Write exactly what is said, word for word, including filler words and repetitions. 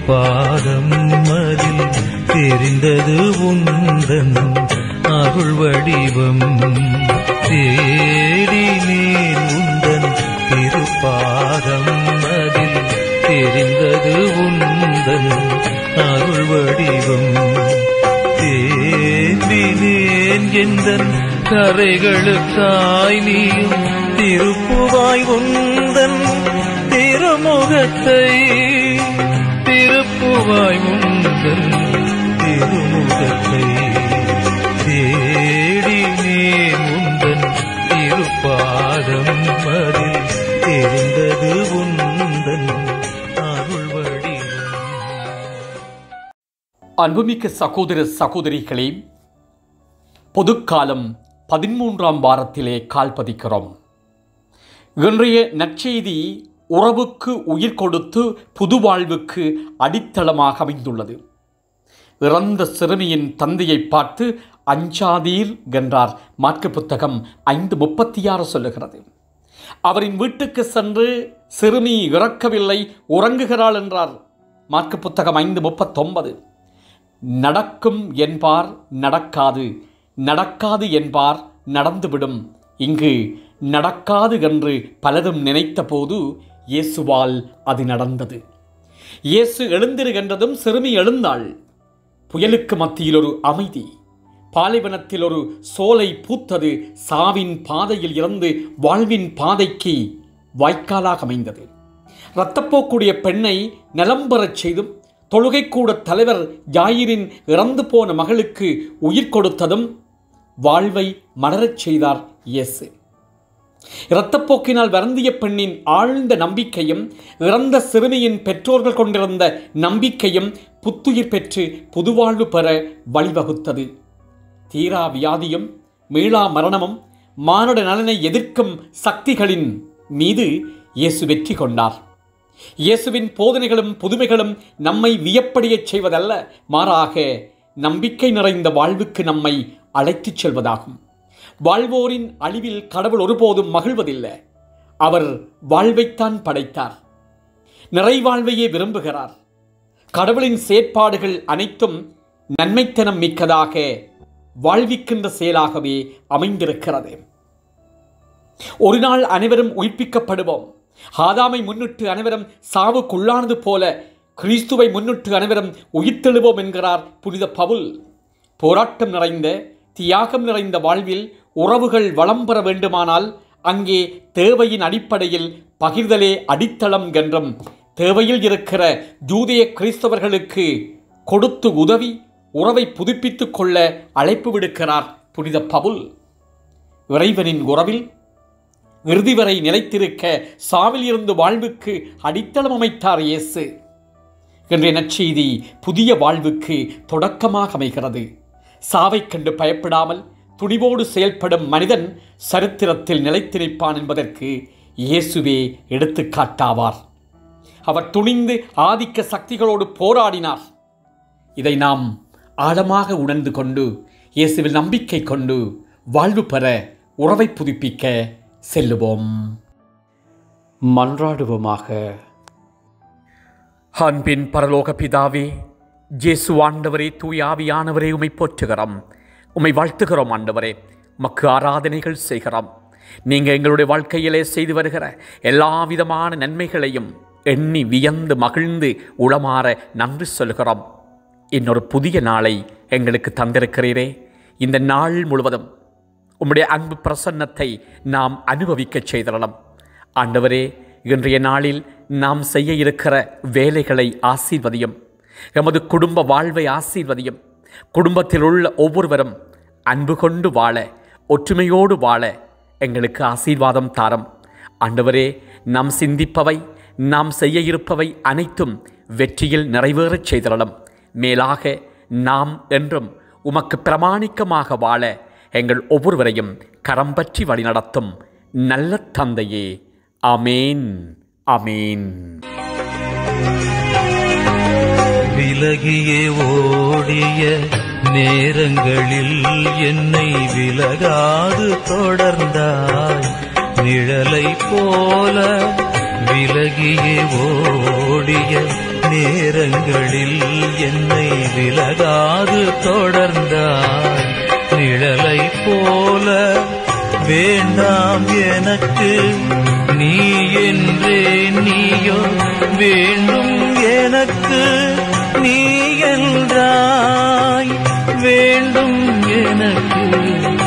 திருப்பாதம் அதில் தெரிந்தது உந்தன் அருள் வடிவம். தேடினேன் உந்தன் திருப்பாதம் அதில் தெரிந்தது உந்தன் அருள் வடிவம். தேடினேன் எந்தன் கரைகளுக்காய் நீயும் திருப்புவாய் உந்தன் திருமுகத்தை. திருப்புவாய் உந்தன் திருமுகத்தை. தேடினேன் உந்தன் திருப்பாதம் அதில் தெரிந்தது உந்தன் அருள் வடிவம். அன்புமிக்க சகோதர சகோதரிகளே, பொதுக்காலம் பதிமூன்றாம் வாரத்திலே கால் பதிக்கிறோம். இன்றைய நற்செய்தி உறவுக்கு உயிர் கொடுத்து புது வாழ்வுக்கு அடித்தளமாக அமைந்துள்ளது. இறந்த சிறுமியின் தந்தையை பார்த்து அஞ்சாதீர் என்றார் மாற்கு புத்தகம் ஐந்து முப்பத்தி ஆறு சொல்லுகிறது. அவரின் வீட்டுக்கு சென்று சிறுமி இறக்கவில்லை, உறங்குகிறாள் என்றார் மாற்கு புத்தகம் ஐந்து முப்பத்தொன்பது. நடக்கும் என்பார் நடக்காது, நடக்காது என்பார் நடந்துவிடும். இங்கு நடக்காது என்று பலரும் நினைத்த போது இயேசுவால் அது நடந்தது. இயேசு எழுந்திருக்கின்றதும் சிறுமி எழுந்தாள். புயலுக்கு மத்தியில் ஒரு அமைதி. பாலைவனத்தில் ஒரு சோலை பூத்தது. சாவின் பாதையில் இருந்து வாழ்வின் பாதைக்கு வாய்க்காலாக அமைந்தது. இரத்தப்போக்குடைய பெண்ணை நலம் பெறச் செய்தும் தொழுகைக்கூட தலைவர் யாயிரின் இறந்து போன மகளுக்கு உயிர் கொடுத்ததும் வாழ்வை மலரச் செய்தார் இயேசு. இரத்தப்போக்கினால் வருந்திய பெண்ணின் ஆழ்ந்த நம்பிக்கையும் இறந்த சிறுமியின் பெற்றோர்கள் கொண்டிருந்த நம்பிக்கையும் புத்துயிர் பெற்று புதுவாழ்வு பெற வழிவகுத்தது. தீரா வியாதியும் மீளா மரணமும் மானுட நலனை எதிர்க்கும் சக்திகளின் மீது இயேசு வெற்றி கொண்டார். இயேசுவின் போதனைகளும் புதுமைகளும் நம்மை வியப்படையச் செய்வதல்ல, மாறாக நம்பிக்கை நிறைந்த வாழ்வுக்கு நம்மை அழைத்துச் செல்வதாகும். வாழ்வோரின் அழிவில் கடவுள் ஒருபோதும் மகிழ்வதில்லை. அவர் வாழ்வைத்தான் படைத்தார். நிறைவாழ்வையே விரும்புகிறார். கடவுளின் செயற்பாடுகள் அனைத்தும் நன்மைத்தனம் மிக்கதாக வாழ்விக்கின்ற செயலாகவே அமைந்திருக்கிறது. ஒரு நாள் அனைவரும் உயிர்ப்பிக்கப்படுவோம். ஆதாமை முன்னிட்டு அனைவரும் சாவுக்குள்ளானது போல கிறிஸ்துவை முன்னிட்டு அனைவரும் உயிர்த்தெழுவோம் என்கிறார் புனித பவுல். போராட்டம் நிறைந்த தியாகம் நிறைந்த வாழ்வில் உறவுகள் வளம் பெற வேண்டுமானால் அங்கே தேவையின் அடிப்படையில் பகிர்தலே அடித்தளம் என்றும் தேவையில் இருக்கிற யூதேய கிறிஸ்தவர்களுக்கு கொடுத்து உதவி உறவை புதுப்பித்துக் கொள்ள அழைப்பு விடுக்கிறார் புனித பவுல். இறைவனின் உறவில் இறுதி வரை நிலைத்திருக்க சாவில் இருந்து வாழ்வுக்கு அடித்தளம் அமைத்தார் இயேசு. இன்றைய நற்செய்தி புதிய வாழ்வுக்கு தொடக்கமாக அமைகிறது. சாவை கண்டு பயப்படாமல் துணிவோடு செயல்படும் மனிதன் சரித்திரத்தில் நிலைத்திருப்பான் என்பதற்கு இயேசுவே எடுத்துக்காட்டாவார். அவர் துணிந்து ஆதிக்க சக்திகளோடு போராடினார். இதை நாம் ஆழமாக உணர்ந்து கொண்டு இயேசுவில் நம்பிக்கை கொண்டு வாழ்வு பெற உறவை புதுப்பிக்க செல்லுவோம். மன்றாடுவோமாக. அன்பின் பரலோக பிதாவே, இயேசு ஆண்டவரே, தூய ஆவியானவரே, உம்மை போற்றுகிறோம், உம்மை வாழ்த்துகிறோம். ஆண்டவரே, மக்கு ஆராதனைகள் செய்கிறோம். நீங்கள் எங்களுடைய வாழ்க்கையிலே செய்து வருகிற எல்லா விதமான நன்மைகளையும் எண்ணி வியந்து மகிழ்ந்து உளமாற நன்றி சொல்கிறோம். இன்னொரு புதிய நாளை எங்களுக்கு தந்திருக்கிறீரே. இந்த நாள் முழுவதும் உம்முடைய அன்பு பிரசன்னத்தை நாம் அனுபவிக்க செய்தரலாம். ஆண்டவரே, இன்றைய நாளில் நாம் செய்ய இருக்கிற வேலைகளை ஆசீர்வதியும். எமது குடும்ப வாழ்வை ஆசீர்வதியும். குடும்பத்தில் உள்ள ஒவ்வொருவரும் அன்பு கொண்டு வாழ, ஒற்றுமையோடு வாழ எங்களுக்கு ஆசீர்வாதம் தாரும். ஆண்டவரே, நாம் சிந்திப்பவை, நாம் செய்ய இருப்பவை அனைத்தும் வெற்றியில் நிறைவேறச் செய்தரலாம். மேலாக நாம் என்றும் உமக்கு பிரமாணிக்கமாக வாழ எங்கள் ஒவ்வொருவரையும் கரம் பற்றி வழிநடத்தும் நல்ல தந்தையே. ஆமேன், ஆமேன். விலகியே ஓடிய நேரங்களில் என்னை விலகாது தொடர்ந்தாய். நிழலை போல விலகியே ஓடிய நேரங்களில் என்னை விலகாது தொடர்ந்தாய். நிழலை போல வேண்டாம் எனக்கு நீ என்றே, நீயோ வேண்டும் எனக்கு நீ என்றாய். வேண்டும் எனக்கு